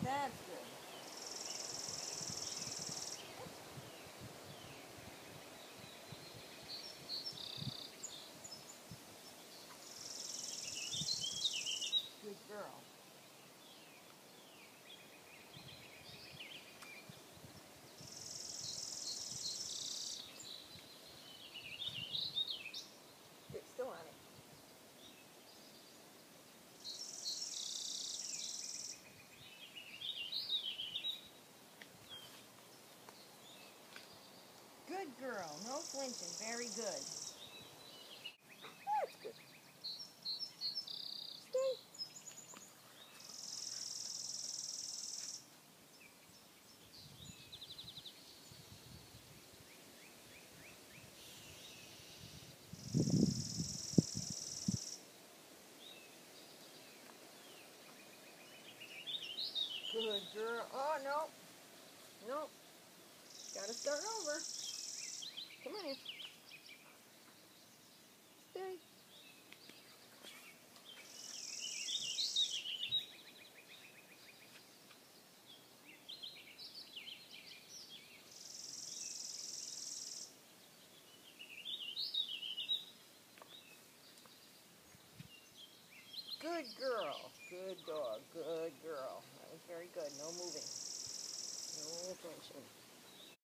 That's good. Good girl. It's still on it. Good girl. No flinching. Very good. That's good. Stay. Good girl. Oh, no. Nope. Gotta start over. Come on here. Stay. Good girl. Good dog. Good girl. That was very good. No moving. No flinching.